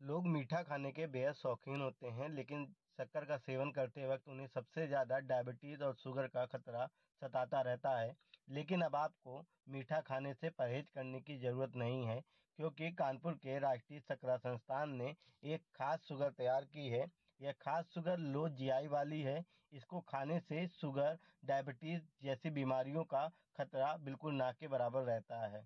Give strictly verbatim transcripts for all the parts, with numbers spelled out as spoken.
लोग मीठा खाने के बेहद शौकीन होते हैं, लेकिन शक्कर का सेवन करते वक्त उन्हें सबसे ज़्यादा डायबिटीज़ और शुगर का खतरा सताता रहता है। लेकिन अब आपको मीठा खाने से परहेज करने की ज़रूरत नहीं है, क्योंकि कानपुर के राष्ट्रीय शर्करा संस्थान ने एक खास शुगर तैयार की है। यह खास शुगर लो जीआई वाली है। इसको खाने से शुगर, डायबिटीज़ जैसी बीमारियों का खतरा बिल्कुल ना के बराबर रहता है।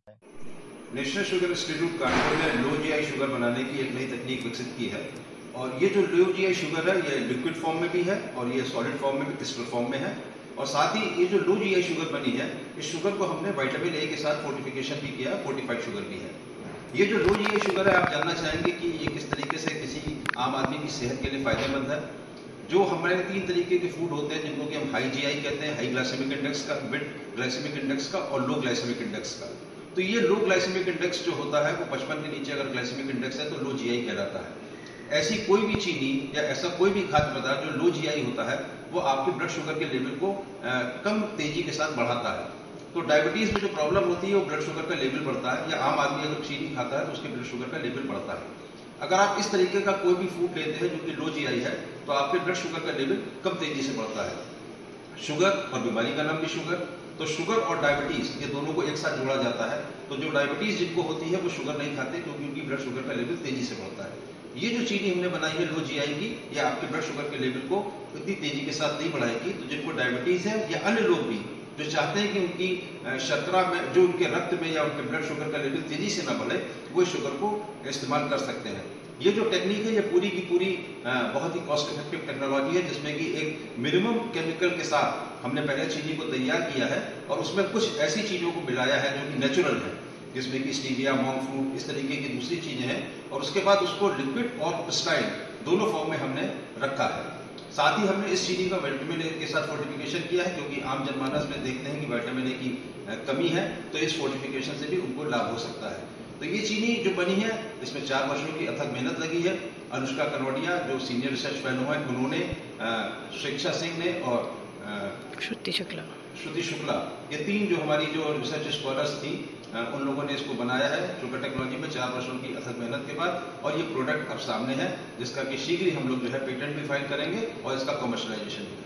नेशनल शुगर इंस्टीट्यूट कानपुर ने लो जीआई शुगर बनाने की एक नई तकनीक विकसित की है। और ये जो लो जीआई शुगर है, ये लिक्विड फॉर्म में भी है और ये सॉलिड फॉर्म में भी, क्रिस्टल फॉर्म में है। और साथ ही ये जो लो जीआई शुगर बनी है, इस शुगर को हमने विटामिन ए के साथ फोर्टिफिकेशन भी किया है, फोर्टिफाइड शुगर भी है। ये जो लो जीआई शुगर है, आप जानना चाहेंगे कि ये किस तरीके से किसी आम आदमी की सेहत के लिए फायदेमंद है। जो हमारे तीन तरीके के फूड होते हैं, जिनको कि हम हाई जीआई कहते हैं, हाई ग्लाइसेमिक इंडेक्स का, मिड ग्लाइसेमिक इंडेक्स का और लो ग्लाइसेमिक इंडेक्स का। तो ये लो ग्लाइसेमिक इंडेक्स जो होता है वो पचपन के नीचे अगर ग्लाइसेमिक इंडेक्स है तो लो जीआई कहलाता है। ऐसी कोई भी चीनी या ऐसा कोई भी खाद्य पदार्थ जो लो जीआई होता है, वो आपके ब्लड शुगर के लेवल को आ, कम तेजी के साथ बढ़ाता है। तो डायबिटीज में जो प्रॉब्लम होती है वो ब्लड शुगर का लेवल बढ़ता है, या आम आदमी अगर चीनी खाता है तो उसके ब्लड शुगर का लेवल बढ़ता है। अगर आप इस तरीके का कोई भी फूड लेते हैं जो कि लो जीआई है, तो आपके ब्लड शुगर का लेवल कम तेजी से बढ़ता है। शुगर और बीमारी का नाम भी शुगर, तो शुगर और डायबिटीज ये दोनों को एक साथ जोड़ा जाता है। तो जो डायबिटीज जिनको होती है वो शुगर नहीं खाते, क्योंकि उनकी ब्लड शुगर का लेवल तेजी से बढ़ता है। ये जो चीनी हमने बनाई है लो जीआई की, ये आपके ब्लड शुगर के लेवल को इतनी तेजी के साथ नहीं बढ़ाएगी। तो जिनको डायबिटीज है या अन्य लोग भी जो चाहते हैं कि उनकी शर्करा में, जो उनके रक्त में या उनके ब्लड शुगर का लेवल तेजी से न बढ़े, वो शुगर को इस्तेमाल कर सकते हैं। ये जो टेक्निक है ये पूरी की पूरी बहुत ही कॉस्ट इफेक्टिव टेक्नोलॉजी है, जिसमें कि एक मिनिमम केमिकल के साथ हमने पहले चीनी को तैयार किया है और उसमें कुछ ऐसी चीजों को मिलाया है जो कि नेचुरल है, जिसमें कि स्टीविया, मॉन्क फ्रूट, इस तरीके की दूसरी चीजें हैं। और उसके बाद उसको लिक्विड और क्रिस्टलाइन दोनों फॉर्म में हमने रखा है। साथ ही हमने इस चीनी का विटामिन ए के साथ फोर्टिफिकेशन किया है, क्योंकि आम जनमानस में देखते हैं कि विटामिन ए की कमी है, तो इस फोर्टिफिकेशन से भी उनको लाभ हो सकता है। तो ये चीनी जो बनी है, इसमें चार वर्षों की अथक मेहनत लगी है। अनुष्का कनोडिया जो सीनियर रिसर्च फेलो हैं, उन्होंने, शिक्षा सिंह ने और श्रुति शुक्ला श्रुति शुक्ला, ये तीन जो हमारी जो रिसर्च स्कॉलर्स थी, उन लोगों ने इसको बनाया है शुगर टेक्नोलॉजी में चार वर्षों की अथक मेहनत के बाद। और ये प्रोडक्ट अब सामने है, जिसका कि शीघ्र ही हम लोग जो है पेटेंट भी फाइल करेंगे और इसका कमर्शलाइजेशन भी करेंगे।